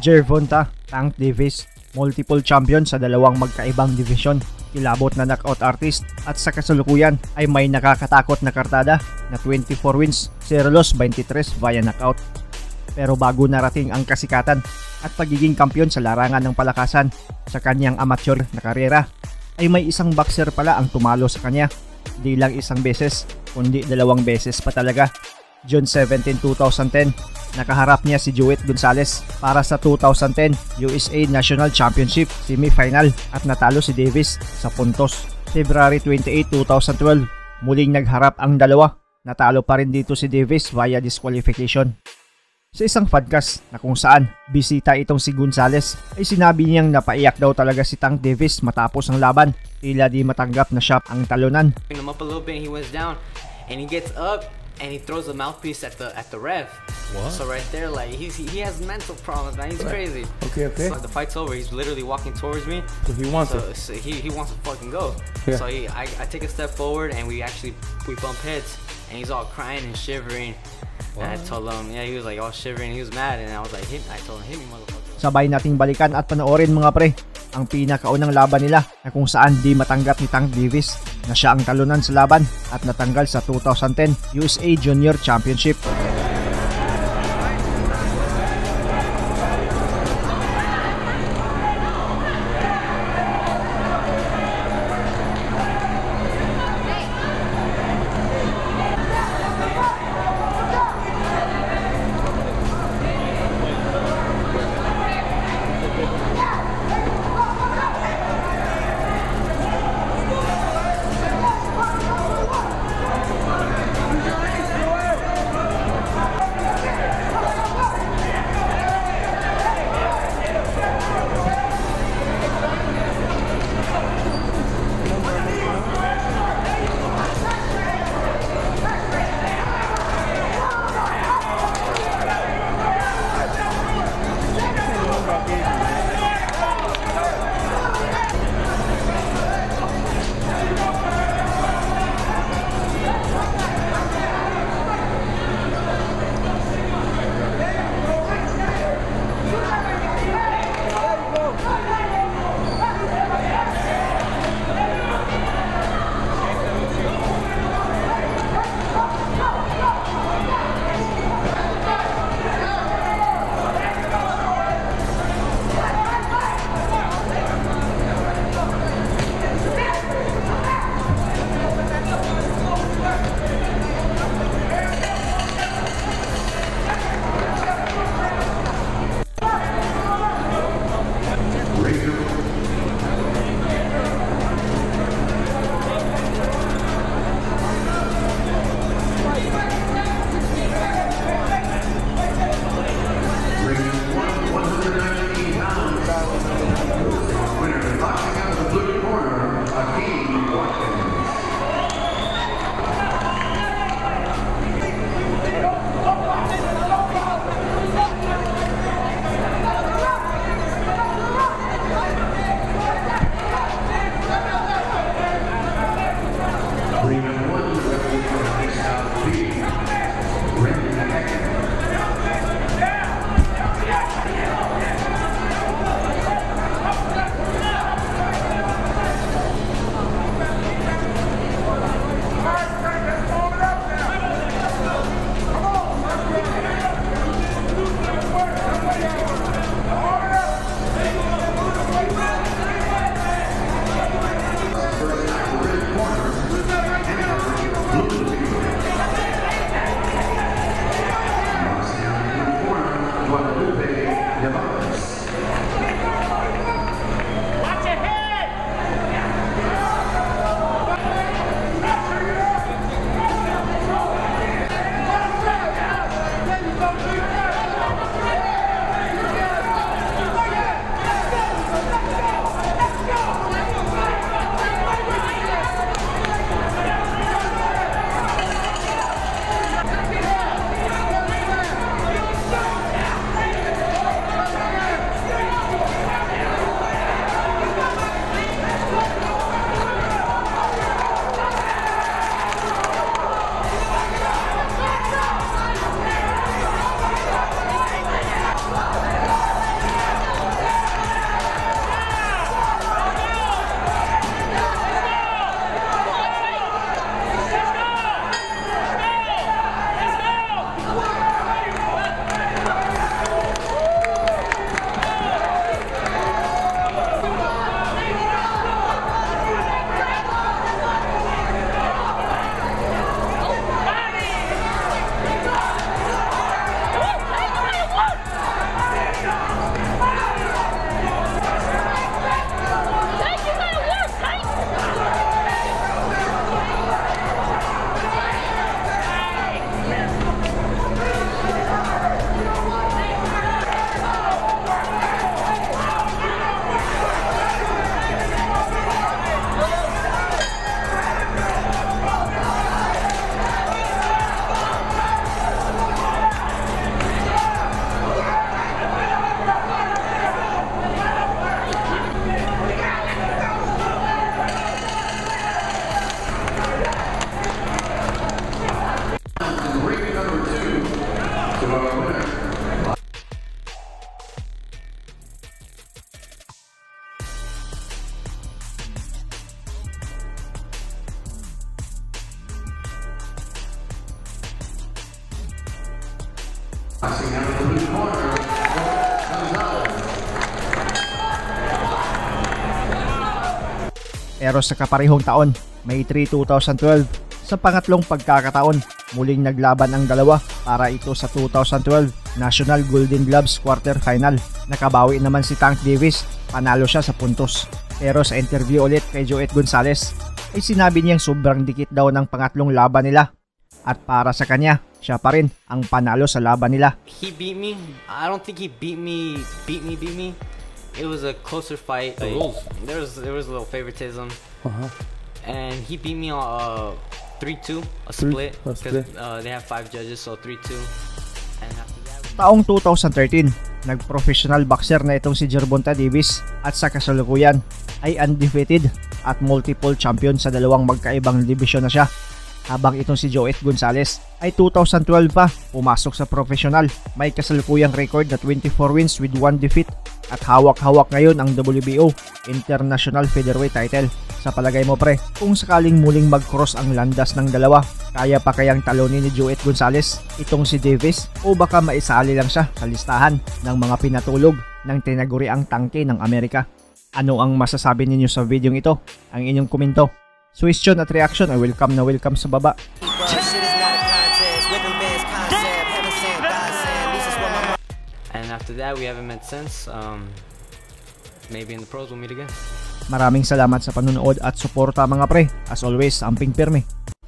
Gervonta Tank Davis, multiple champion sa dalawang magkaibang division, kilabot na knockout artist at sa kasalukuyan ay may nakakatakot na kartada na 24 wins, 0 loss, 23 via knockout. Pero bago narating ang kasikatan at pagiging kampiyon sa larangan ng palakasan sa kanyang amateur na karera, ay may isang boxer pala ang tumalo sa kanya. Di lang isang beses, kundi 2 beses pa talaga. June 17, 2010, nakaharap niya si Jowett Gonzalez para sa 2010 USA National Championship semifinal at natalo si Davis sa puntos. February 28, 2012, muling nagharap ang dalawa. Natalo pa rin dito si Davis via disqualification. Sa isang podcast na kung saan bisita itong si Gonzalez, ay sinabi niyang napaiyak daw talaga si Tank Davis matapos ang laban. Tila di matanggap na siya ang talunan. Him up a little bit, he was down and he gets up and he throws a mouthpiece at the ref. What? So right there, like he has mental problems, man. He's crazy. Okay. So the fight's over. He's literally walking towards me. So he wants it. So he wants to fucking go. Yeah. So I take a step forward and we bump heads and he's all crying and shivering. What? And I told him, yeah, he was like all shivering. He was mad and I was like, I told him, hit me, motherfucker. Sabay nating balikan at panoorin mga pre ang pinakaunang laban nila na kung saan di matanggap ni Tank Davis na siya ang talunan sa laban at natanggal sa 2010 USA Junior Championship. Pero sa kaparehong taon, May 3, 2012, sa pangatlong pagkakataon, muling naglaban ang dalawa para ito sa 2012 National Golden Gloves Quarterfinal. Nakabawi naman si Tank Davis, panalo siya sa puntos. Pero sa interview ulit kay Joet Gonzalez, ay sinabi niyang sobrang dikit daw ng pangatlong laban nila. At para sa kanya, siya pa rin ang panalo sa laban nila. He beat me. I don't think he beat me. It was a closer fight. Like, there was a little favoritism. And he beat me on 3-2, a split. Because they have 5 judges, so 3-2. And after that, Taong 2013, nag-professional boxer na itong si Gervonta Davis at sa kasalukuyan ay undefeated at multiple champion sa dalawang magkaibang division na siya. Habang itong si Joet Gonzalez ay 2012 pa pumasok sa professional. May kasalukuyang record na 24 wins with 1 defeat at hawak-hawak ngayon ang WBO International Featherweight title. Sa palagay mo pre, kung sakaling muling mag-cross ang landas ng dalawa, kaya pa kayang talunin ni Joet Gonzalez itong si Davis o baka maisali lang siya sa listahan ng mga pinatulog ng tinaguriang tangke ng Amerika? Ano ang masasabi ninyo sa video ito? Ang inyong komento, question at reaction ay welcome na welcome sa baba. and after that, we haven't met since. Maybe in the pros we'll meet again. Maraming salamat sa panonood at suporta mga pre. As always, amping pirmi.